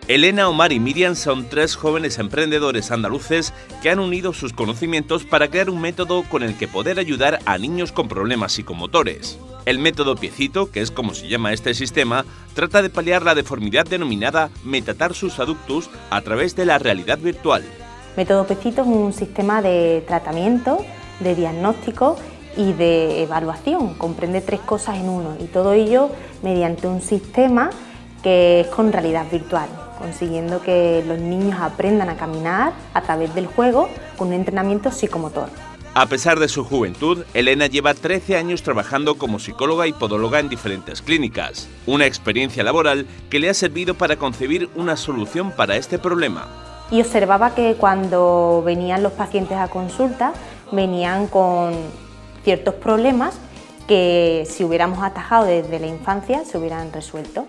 Elena, Omar y Miriam son tres jóvenes emprendedores andaluces que han unido sus conocimientos para crear un método con el que poder ayudar a niños con problemas psicomotores. El método Piecito, que es como se llama este sistema, trata de paliar la deformidad denominada metatarsus adductus a través de la realidad virtual. Método Piecito es un sistema de tratamiento, de diagnóstico y de evaluación. Comprende tres cosas en uno y todo ello mediante un sistema que es con realidad virtual, consiguiendo que los niños aprendan a caminar a través del juego con un entrenamiento psicomotor. A pesar de su juventud, Elena lleva 13 años trabajando como psicóloga y podóloga en diferentes clínicas, una experiencia laboral que le ha servido para concebir una solución para este problema. Y observaba que cuando venían los pacientes a consulta, venían con ciertos problemas que si hubiéramos atajado desde la infancia se hubieran resuelto.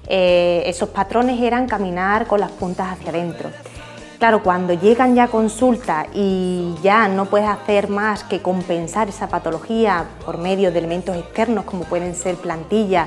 Esos patrones eran caminar con las puntas hacia adentro. Claro, cuando llegan ya a consulta y ya no puedes hacer más que compensar esa patología por medio de elementos externos como pueden ser plantillas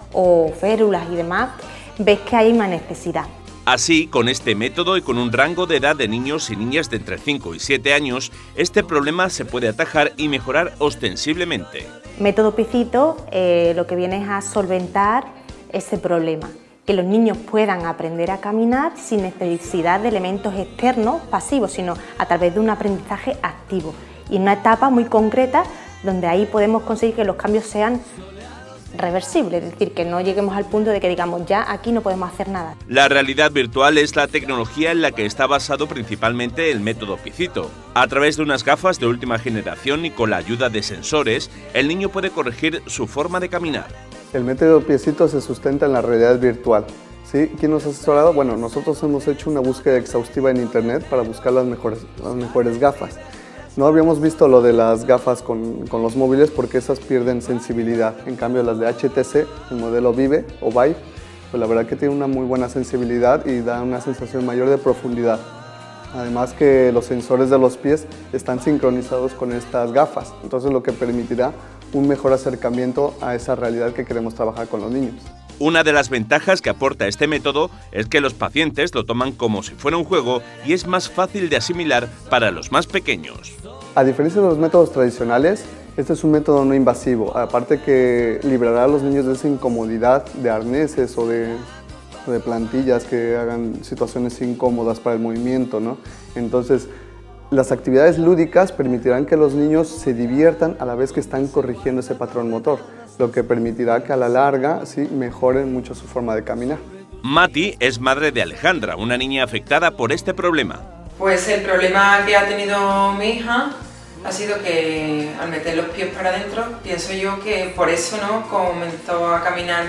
o férulas y demás, ves que hay una necesidad. Así, con este método y con un rango de edad de niños y niñas de entre 5 y 7 años, este problema se puede atajar y mejorar ostensiblemente. Método Piecito lo que viene es a solventar ese problema, que los niños puedan aprender a caminar sin necesidad de elementos externos pasivos, sino a través de un aprendizaje activo y en una etapa muy concreta donde ahí podemos conseguir que los cambios sean reversibles, es decir, que no lleguemos al punto de que digamos ya aquí no podemos hacer nada. La realidad virtual es la tecnología en la que está basado principalmente el método Piecito. A través de unas gafas de última generación y con la ayuda de sensores, el niño puede corregir su forma de caminar. El método Piecito se sustenta en la realidad virtual. ¿Sí? ¿Quién nos ha asesorado? Bueno, nosotros hemos hecho una búsqueda exhaustiva en internet para buscar las mejores gafas. No habíamos visto lo de las gafas con los móviles porque esas pierden sensibilidad. En cambio, las de HTC, el modelo Vive o Vive, pues la verdad que tiene una muy buena sensibilidad y da una sensación mayor de profundidad. Además que los sensores de los pies están sincronizados con estas gafas, entonces lo que permitirá un mejor acercamiento a esa realidad que queremos trabajar con los niños. Una de las ventajas que aporta este método es que los pacientes lo toman como si fuera un juego y es más fácil de asimilar para los más pequeños. A diferencia de los métodos tradicionales, este es un método no invasivo, aparte que librará a los niños de esa incomodidad de arneses o de plantillas que hagan situaciones incómodas para el movimiento, ¿no? Entonces, las actividades lúdicas permitirán que los niños se diviertan a la vez que están corrigiendo ese patrón motor, lo que permitirá que a la larga sí, mejoren mucho su forma de caminar. Mati es madre de Alejandra, una niña afectada por este problema. Pues el problema que ha tenido mi hija ha sido que al meter los pies para adentro, pienso yo que por eso no comenzó a caminar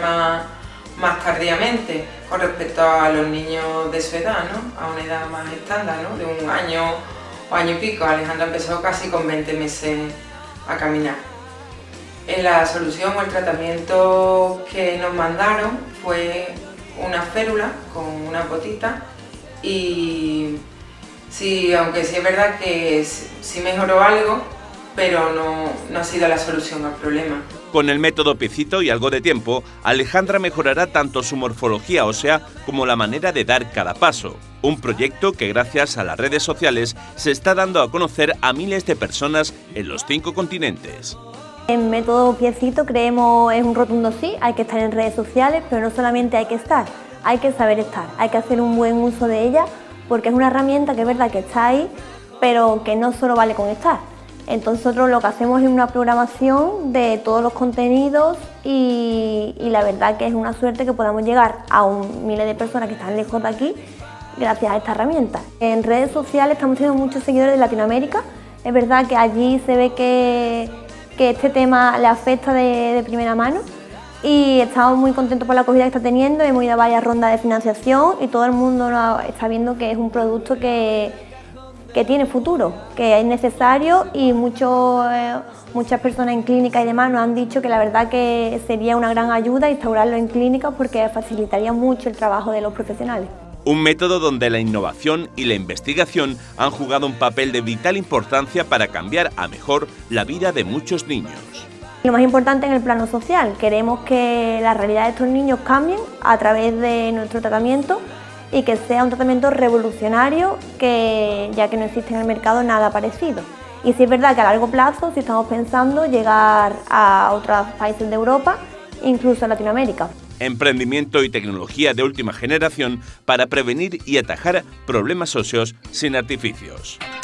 más tardíamente con respecto a los niños de su edad, ¿no? A una edad más estándar, ¿no? De un año o año y pico. Alejandra empezó casi con 20 meses a caminar. La solución o el tratamiento que nos mandaron fue una férula con una botita y sí, aunque sí es verdad que sí mejoró algo, pero no ha sido la solución al problema. Con el método Piecito y algo de tiempo, Alejandra mejorará tanto su morfología ósea como la manera de dar cada paso. Un proyecto que gracias a las redes sociales se está dando a conocer a miles de personas en los 5 continentes. En método Piecito creemos es un rotundo sí, hay que estar en redes sociales, pero no solamente hay que estar, hay que saber estar, hay que hacer un buen uso de ella porque es una herramienta que es verdad que está ahí, pero que no solo vale con estar. Entonces nosotros lo que hacemos es una programación de todos los contenidos y la verdad que es una suerte que podamos llegar a miles de personas que están lejos de aquí gracias a esta herramienta. En redes sociales estamos teniendo muchos seguidores de Latinoamérica, es verdad que allí se ve que este tema le afecta de primera mano y estamos muy contentos por la acogida que está teniendo, hemos ido a varias rondas de financiación y todo el mundo está viendo que es un producto que tiene futuro, que es necesario y muchas personas en clínicas y demás nos han dicho que la verdad que sería una gran ayuda instaurarlo en clínicas porque facilitaría mucho el trabajo de los profesionales. Un método donde la innovación y la investigación han jugado un papel de vital importancia para cambiar a mejor la vida de muchos niños. Lo más importante en el plano social, queremos que la realidad de estos niños cambien a través de nuestro tratamiento y que sea un tratamiento revolucionario, ya que no existe en el mercado nada parecido. Y sí es verdad que a largo plazo sí estamos pensando llegar a otros países de Europa, incluso a Latinoamérica. Emprendimiento y tecnología de última generación para prevenir y atajar problemas óseos sin artificios.